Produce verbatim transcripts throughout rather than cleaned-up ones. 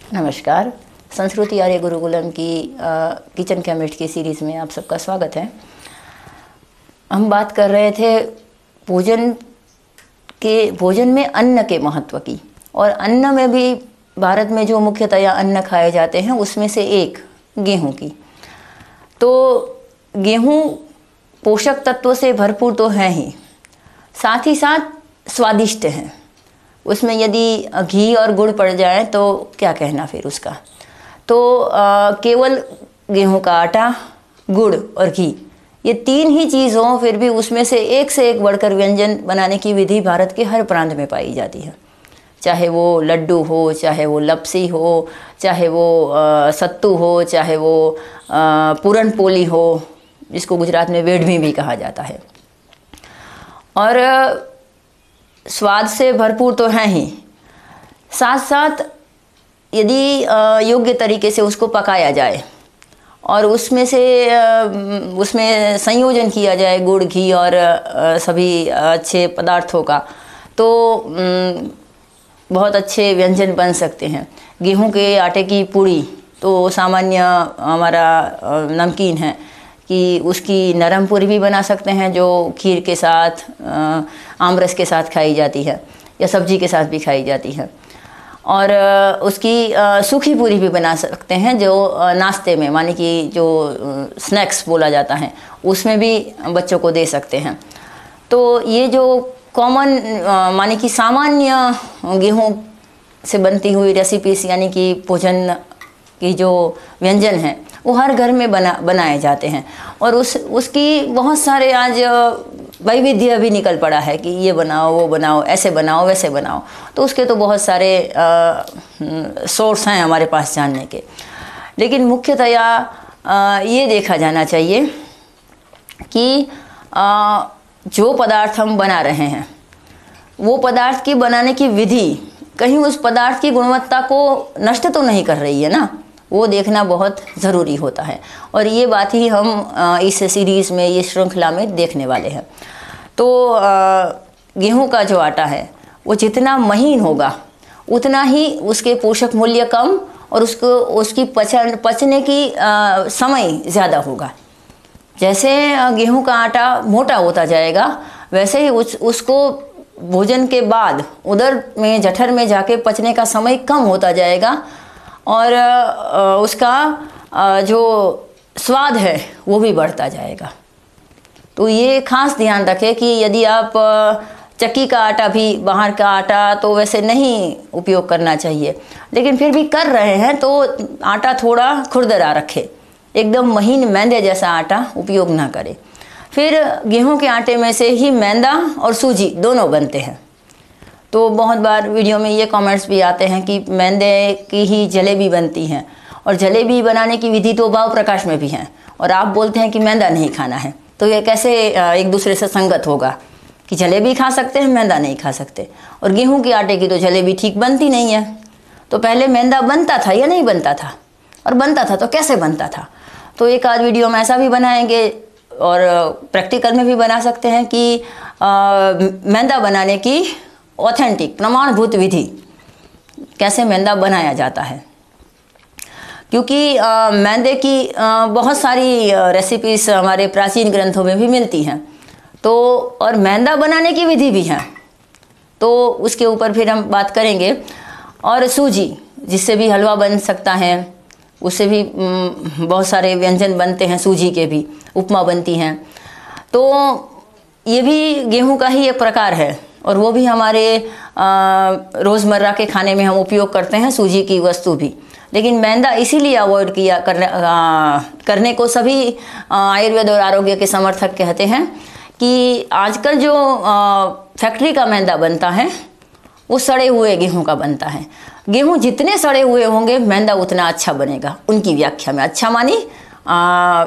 नमस्कार। संस्कृति आर्य गुरुकुलम की आ, किचन केमिस्ट की सीरीज़ में आप सबका स्वागत है। हम बात कर रहे थे भोजन के भोजन में अन्न के महत्व की, और अन्न में भी भारत में जो मुख्यतया अन्न खाए जाते हैं उसमें से एक गेहूं की। तो गेहूं पोषक तत्वों से भरपूर तो है ही, साथ ही साथ स्वादिष्ट हैं। उसमें यदि घी और गुड़ पड़ जाए तो क्या कहना फिर उसका। तो आ, केवल गेहूं का आटा, गुड़ और घी, ये तीन ही चीज़ हों, फिर भी उसमें से एक से एक बढ़कर व्यंजन बनाने की विधि भारत के हर प्रांत में पाई जाती है। चाहे वो लड्डू हो, चाहे वो लपसी हो, चाहे वो आ, सत्तू हो, चाहे वो पूरन पोली हो, जिसको गुजरात में वेडमी भी कहा जाता है। और स्वाद से भरपूर तो है ही, साथ साथ यदि योग्य तरीके से उसको पकाया जाए और उसमें से उसमें संयोजन किया जाए गुड़, घी और सभी अच्छे पदार्थों का, तो बहुत अच्छे व्यंजन बन सकते हैं। गेहूं के आटे की पूड़ी तो सामान्य हमारा नमकीन है कि उसकी नरम पूरी भी बना सकते हैं, जो खीर के साथ, आमरस के साथ खाई जाती है या सब्जी के साथ भी खाई जाती है। और उसकी सूखी पूरी भी बना सकते हैं, जो नाश्ते में, माने कि जो स्नैक्स बोला जाता है, उसमें भी बच्चों को दे सकते हैं। तो ये जो कॉमन, माने कि सामान्य गेहूं से बनती हुई रेसिपीज, यानी कि भोजन की जो व्यंजन हैं, वो हर घर में बना बनाए जाते हैं। और उस उसकी बहुत सारे आज वैविध्य भी निकल पड़ा है कि ये बनाओ, वो बनाओ, ऐसे बनाओ, वैसे बनाओ। तो उसके तो बहुत सारे सोर्स हैं हमारे पास जानने के। लेकिन मुख्यतया आ, ये देखा जाना चाहिए कि आ, जो पदार्थ हम बना रहे हैं, वो पदार्थ की बनाने की विधि कहीं उस पदार्थ की गुणवत्ता को नष्ट तो नहीं कर रही है ना, वो देखना बहुत ज़रूरी होता है। और ये बात ही हम इस सीरीज़ में, ये श्रृंखला में देखने वाले हैं। तो गेहूं का जो आटा है वो जितना महीन होगा उतना ही उसके पोषक मूल्य कम और उसको उसकी पचन पचने की आ, समय ज़्यादा होगा। जैसे गेहूं का आटा मोटा होता जाएगा, वैसे ही उस उसको भोजन के बाद उदर में, जठर में जाके पचने का समय कम होता जाएगा, और उसका जो स्वाद है वो भी बढ़ता जाएगा। तो ये खास ध्यान रखें कि यदि आप चक्की का आटा भी, बाहर का आटा तो वैसे नहीं उपयोग करना चाहिए, लेकिन फिर भी कर रहे हैं तो आटा थोड़ा खुरदरा रखें, एकदम महीन मैदे जैसा आटा उपयोग ना करें। फिर गेहूं के आटे में से ही मैदा और सूजी दोनों बनते हैं। तो बहुत बार वीडियो में ये कमेंट्स भी आते हैं कि मैदे की ही जलेबी बनती हैं, और जलेबी बनाने की विधि तो भाव प्रकाश में भी है, और आप बोलते हैं कि मैदा नहीं खाना है। तो ये कैसे एक दूसरे से संगत होगा कि जलेबी खा सकते हैं, मैदा नहीं खा सकते। और गेहूं के आटे की तो जलेबी ठीक बनती नहीं है। तो पहले मैदा बनता था या नहीं बनता था, और बनता था तो कैसे बनता था। तो एक आध वीडियो में ऐसा भी बनाएंगे, और प्रैक्टिकल में भी बना सकते हैं कि मैदा बनाने की ऑथेंटिक प्रमाणभूत विधि कैसे मैदा बनाया जाता है। क्योंकि मैदे की आ, बहुत सारी रेसिपीज हमारे प्राचीन ग्रंथों में भी मिलती हैं, तो और मैदा बनाने की विधि भी है, तो उसके ऊपर फिर हम बात करेंगे। और सूजी, जिससे भी हलवा बन सकता है, उससे भी बहुत सारे व्यंजन बनते हैं, सूजी के भी उपमा बनती हैं। तो ये भी गेहूं का ही एक प्रकार है, और वो भी हमारे रोज़मर्रा के खाने में हम उपयोग करते हैं, सूजी की वस्तु भी। लेकिन मैदा इसीलिए अवॉइड किया करने आ, करने को सभी आयुर्वेद और आरोग्य के समर्थक कहते हैं कि आजकल जो आ, फैक्ट्री का मैदा बनता है वो सड़े हुए गेहूं का बनता है। गेहूं जितने सड़े हुए होंगे, मैदा उतना अच्छा बनेगा। उनकी व्याख्या में अच्छा मानी, आ,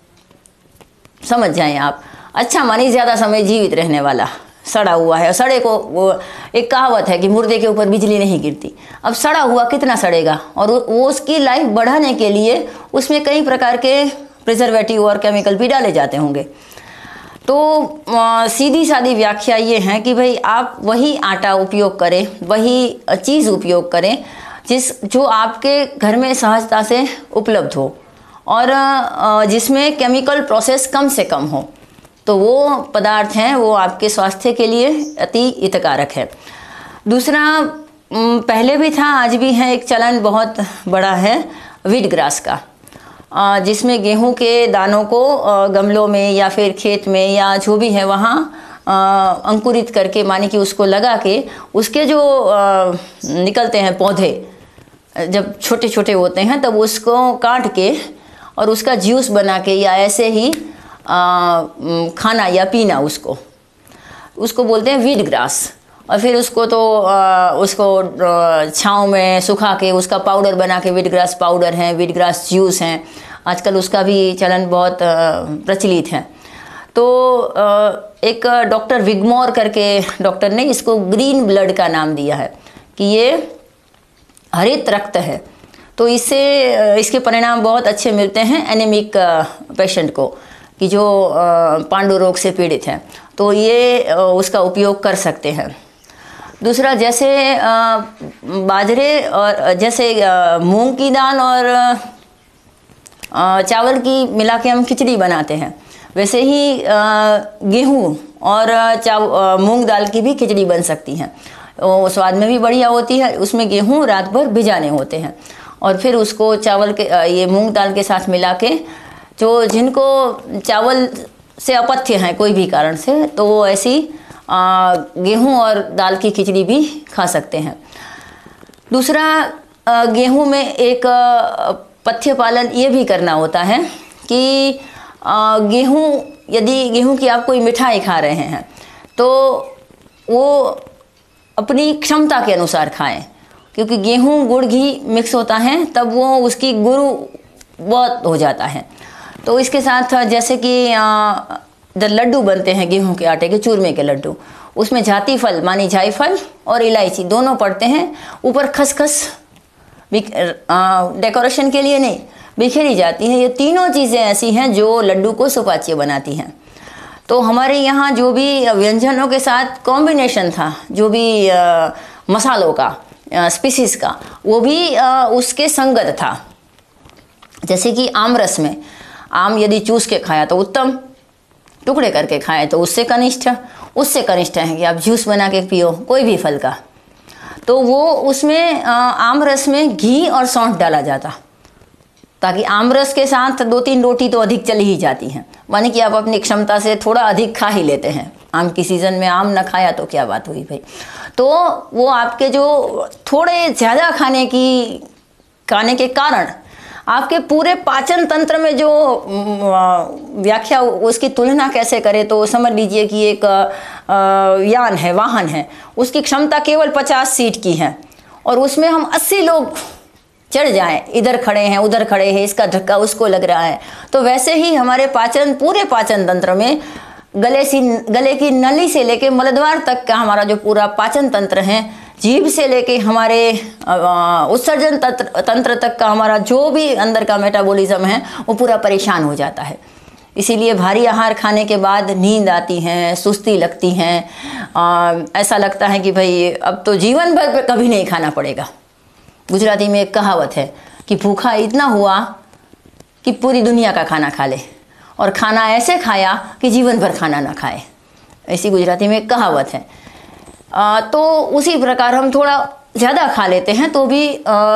समझ जाएं आप, अच्छा मानी ज़्यादा समय जीवित रहने वाला। सड़ा हुआ है, सड़े को, वो एक कहावत है कि मुर्दे के ऊपर बिजली नहीं गिरती। अब सड़ा हुआ कितना सड़ेगा, और वो उसकी लाइफ बढ़ाने के लिए उसमें कई प्रकार के प्रिजर्वेटिव और केमिकल भी डाले जाते होंगे। तो सीधी सादी व्याख्या ये है कि भाई आप वही आटा उपयोग करें, वही चीज़ उपयोग करें जिस जो आपके घर में सहजता से उपलब्ध हो और जिसमें केमिकल प्रोसेस कम से कम हो, तो वो पदार्थ हैं वो आपके स्वास्थ्य के लिए अति हितकारक है। दूसरा, पहले भी था, आज भी है, एक चलन बहुत बड़ा है वीट ग्रास का, जिसमें गेहूं के दानों को गमलों में या फिर खेत में या जो भी है वहाँ अंकुरित करके, माने कि उसको लगा के उसके जो निकलते हैं पौधे जब छोटे छोटे होते हैं तब उसको काट के और उसका जूस बना के या ऐसे ही आ, खाना या पीना, उसको उसको बोलते हैं वीट ग्रास। और फिर उसको तो आ, उसको छाँव में सुखा के उसका पाउडर बना के, वीट ग्रास पाउडर है, वीट ग्रास जूस हैं, आजकल उसका भी चलन बहुत प्रचलित है। तो एक डॉक्टर विगमोर करके डॉक्टर ने इसको ग्रीन ब्लड का नाम दिया है कि ये हरित रक्त है। तो इससे इसके परिणाम बहुत अच्छे मिलते हैं एनीमिक पेशेंट को, कि जो पांडु रोग से पीड़ित हैं, तो ये उसका उपयोग कर सकते हैं। दूसरा, जैसे बाजरे और जैसे मूंग की दाल और चावल की मिला के हम खिचड़ी बनाते हैं, वैसे ही गेहूँ और चाव मूंग दाल की भी खिचड़ी बन सकती हैं। वो स्वाद में भी बढ़िया होती है। उसमें गेहूँ रात भर भिजाने होते हैं और फिर उसको चावल के ये मूंग दाल के साथ मिला के, जो जिनको चावल से अपथ्य हैं कोई भी कारण से, तो वो ऐसी गेहूँ और दाल की खिचड़ी भी खा सकते हैं। दूसरा, गेहूँ में एक पथ्य पालन ये भी करना होता है कि गेहूँ, यदि गेहूँ की आप कोई मिठाई खा रहे हैं तो वो अपनी क्षमता के अनुसार खाएं, क्योंकि गेहूँ गुड़ घी मिक्स होता है तब वो उसकी गुरु बहुत हो जाता है। तो इसके साथ जैसे कि जब लड्डू बनते हैं गेहूं के आटे के, चूरमे के लड्डू, उसमें जाती फल मानी जायफल और इलायची दोनों पड़ते हैं, ऊपर खसखस डेकोरेशन के लिए नहीं बिखेरी जाती है। ये तीनों चीज़ें ऐसी हैं जो लड्डू को सुपाच्य बनाती हैं। तो हमारे यहाँ जो भी व्यंजनों के साथ कॉम्बिनेशन था, जो भी आ, मसालों का, स्पीसीज का, वो भी आ, उसके संगत था। जैसे कि आम रस में आम यदि चूस के खाया तो उत्तम, टुकड़े करके खाएं तो उससे कनिष्ठ, उससे कनिष्ठ है कि आप जूस बना के पियो कोई भी फल का। तो वो उसमें आम रस में घी और सौंठ डाला जाता, ताकि आम रस के साथ दो तीन रोटी तो अधिक चली ही जाती हैं, माने कि आप अपनी क्षमता से थोड़ा अधिक खा ही लेते हैं। आम की सीज़न में आम ना खाया तो क्या बात हुई भाई। तो वो आपके जो थोड़े ज़्यादा खाने की खाने के कारण आपके पूरे पाचन तंत्र में जो व्याख्या, उसकी तुलना कैसे करें तो समझ लीजिए कि एक यान है, वाहन है, उसकी क्षमता केवल पचास सीट की है और उसमें हम अस्सी लोग चढ़ जाएं, इधर खड़े हैं उधर खड़े हैं, इसका धक्का उसको लग रहा है। तो वैसे ही हमारे पाचन, पूरे पाचन तंत्र में गले सी गले की नली से लेके मलद्वार तक का हमारा जो पूरा पाचन तंत्र है, जीभ से लेके हमारे उत्सर्जन तंत्र तंत्र तक का हमारा जो भी अंदर का मेटाबॉलिज्म है वो पूरा परेशान हो जाता है। इसीलिए भारी आहार खाने के बाद नींद आती है, सुस्ती लगती है, ऐसा लगता है कि भाई अब तो जीवन भर कभी नहीं खाना पड़ेगा। गुजराती में एक कहावत है कि भूखा इतना हुआ कि पूरी दुनिया का खाना खा ले, और खाना ऐसे खाया कि जीवन भर खाना ना खाए, ऐसी गुजराती में एक कहावत है। आ, तो उसी प्रकार हम थोड़ा ज़्यादा खा लेते हैं तो भी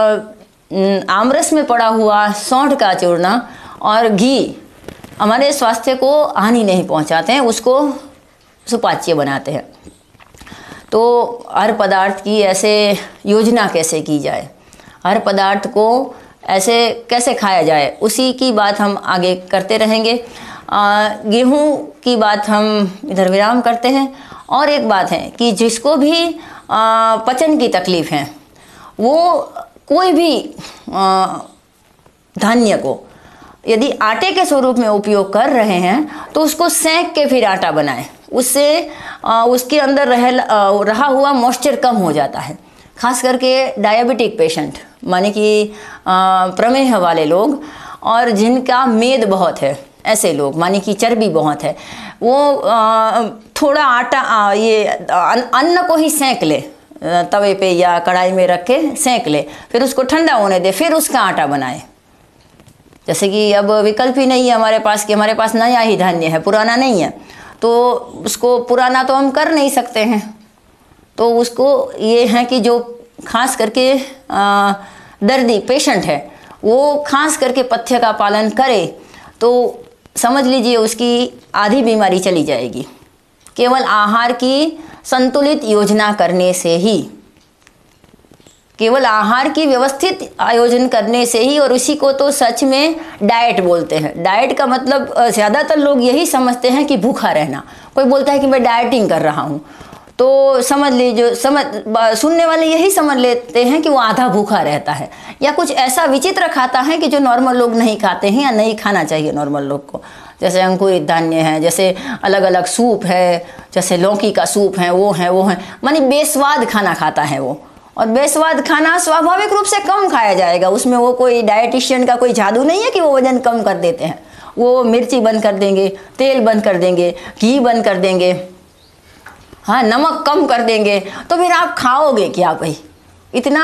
आमरस में पड़ा हुआ सौंठ का चूर्ण और घी हमारे स्वास्थ्य को हानि नहीं पहुंचाते हैं, उसको सुपाच्य बनाते हैं। तो हर पदार्थ की ऐसे योजना कैसे की जाए, हर पदार्थ को ऐसे कैसे खाया जाए, उसी की बात हम आगे करते रहेंगे। गेहूँ की बात हम इधर विराम करते हैं। और एक बात है कि जिसको भी आ, पचन की तकलीफ़ है वो कोई भी धान्य को यदि आटे के स्वरूप में उपयोग कर रहे हैं तो उसको सेंक के फिर आटा बनाएं, उससे आ, उसके अंदर रह आ, रहा हुआ मॉइस्चर कम हो जाता है। खास करके डायबिटिक पेशेंट, माने कि प्रमेह वाले लोग और जिनका मेद बहुत है, ऐसे लोग माने कि चर्बी बहुत है, वो आ, थोड़ा आटा आ, ये अन्न को ही सेंक ले, तवे पे या कढ़ाई में रख के सेंक ले, फिर उसको ठंडा होने दे, फिर उसका आटा बनाए। जैसे कि अब विकल्प ही नहीं है हमारे पास कि हमारे पास नया ही धान्य है, पुराना नहीं है, तो उसको पुराना तो हम कर नहीं सकते हैं। तो उसको ये है कि जो खास करके आ, दर्दी पेशेंट है वो खास करके पथ्य का पालन करे तो समझ लीजिए उसकी आधी बीमारी चली जाएगी। केवल आहार की संतुलित योजना करने से ही, केवल आहार की व्यवस्थित आयोजन करने से ही, और उसी को तो सच में डाइट बोलते हैं। डाइट का मतलब ज़्यादातर लोग यही समझते हैं कि भूखा रहना। कोई बोलता है कि मैं डाइटिंग कर रहा हूँ, तो समझ लीजिए, समझ सुनने वाले यही समझ लेते हैं कि वो आधा भूखा रहता है या कुछ ऐसा विचित्र खाता है कि जो नॉर्मल लोग नहीं खाते हैं या नहीं खाना चाहिए नॉर्मल लोग को। जैसे अंकुरित धान्य है, जैसे अलग अलग सूप है, जैसे लौकी का सूप है, वो है वो है मानी बेस्वाद खाना खाता है वो। और बेस्वाद खाना स्वाभाविक रूप से कम खाया जाएगा, उसमें वो कोई डाइटिशियन का कोई जादू नहीं है कि वो वजन कम कर देते हैं। वो मिर्ची बंद कर देंगे, तेल बंद कर देंगे, घी बंद कर देंगे, हाँ नमक कम कर देंगे, तो फिर आप खाओगे क्या भाई? इतना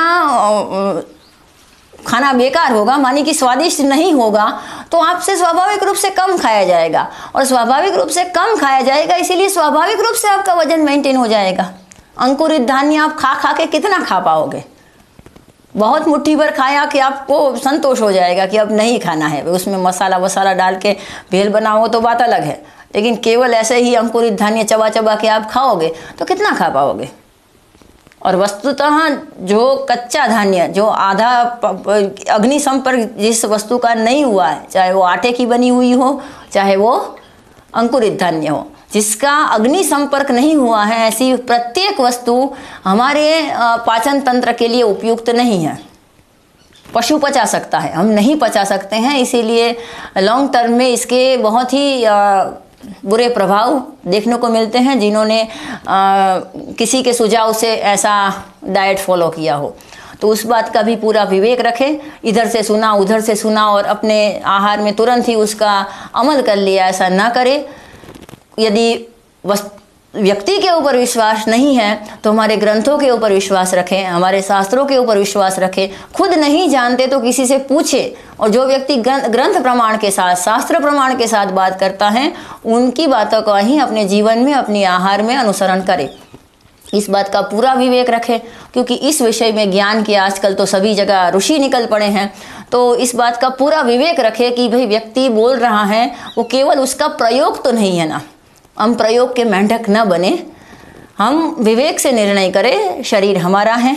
खाना बेकार होगा, मानी कि स्वादिष्ट नहीं होगा, तो आपसे स्वाभाविक रूप से कम खाया जाएगा। और स्वाभाविक रूप से कम खाया जाएगा, इसीलिए स्वाभाविक रूप से आपका वजन मेंटेन हो जाएगा। अंकुरित धान्य आप खा खा के कितना खा पाओगे? बहुत मुट्ठी भर खाया कि आपको संतोष हो जाएगा कि अब नहीं खाना है, उसमें मसाला वसाला डाल के भेल बनाओ तो बात अलग है, लेकिन केवल ऐसे ही अंकुरित धान्य चबा चबा के आप खाओगे तो कितना खा पाओगे? और वस्तुतः जो कच्चा धान्य, जो आधा अग्नि संपर्क जिस वस्तु का नहीं हुआ है, चाहे वो आटे की बनी हुई हो चाहे वो अंकुरित धान्य हो, जिसका अग्नि संपर्क नहीं हुआ है, ऐसी प्रत्येक वस्तु हमारे पाचन तंत्र के लिए उपयुक्त नहीं है। पशु पचा सकता है, हम नहीं पचा सकते हैं, इसीलिए लॉन्ग टर्म में इसके बहुत ही बुरे प्रभाव देखने को मिलते हैं जिन्होंने आ, किसी के सुझाव से ऐसा डाइट फॉलो किया हो। तो उस बात का भी पूरा विवेक रखें। इधर से सुना उधर से सुना और अपने आहार में तुरंत ही उसका अमल कर लिया, ऐसा ना करें। यदि व्यक्ति के ऊपर विश्वास नहीं है तो हमारे ग्रंथों के ऊपर विश्वास रखें, हमारे शास्त्रों के ऊपर विश्वास रखें। खुद नहीं जानते तो किसी से पूछे, और जो व्यक्ति ग्रंथ प्रमाण के साथ, शास्त्र प्रमाण के साथ बात करता है, उनकी बातों को ही अपने जीवन में, अपने आहार में अनुसरण करे। इस बात का पूरा विवेक रखें, क्योंकि इस विषय में ज्ञान की आजकल तो सभी जगह ऋषि निकल पड़े हैं। तो इस बात का पूरा विवेक रखें कि भाई व्यक्ति बोल रहा है वो केवल उसका प्रयोग तो नहीं है ना, हम प्रयोग के मेंढक न बने, हम विवेक से निर्णय करें। शरीर हमारा है,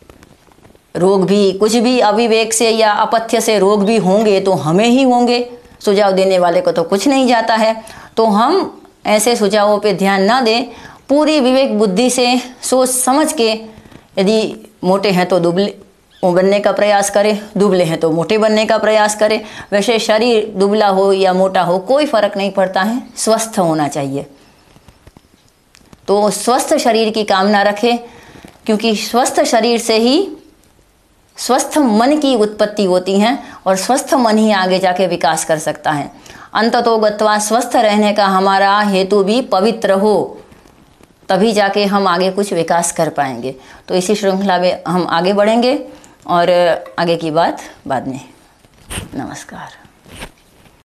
रोग भी, कुछ भी अविवेक से या अपथ्य से रोग भी होंगे तो हमें ही होंगे, सुझाव देने वाले को तो कुछ नहीं जाता है। तो हम ऐसे सुझावों पे ध्यान ना दें, पूरी विवेक बुद्धि से सोच समझ के, यदि मोटे हैं तो दुबले बनने का प्रयास करें, दुबले हैं तो मोटे बनने का प्रयास करें। वैसे शरीर दुबला हो या मोटा हो कोई फर्क नहीं पड़ता है, स्वस्थ होना चाहिए। तो स्वस्थ शरीर की कामना रखें, क्योंकि स्वस्थ शरीर से ही स्वस्थ मन की उत्पत्ति होती है, और स्वस्थ मन ही आगे जाके विकास कर सकता है। अंततोगत्वा स्वस्थ रहने का हमारा हेतु भी पवित्र हो, तभी जाके हम आगे कुछ विकास कर पाएंगे। तो इसी श्रृंखला में हम आगे बढ़ेंगे और आगे की बात बाद में। नमस्कार।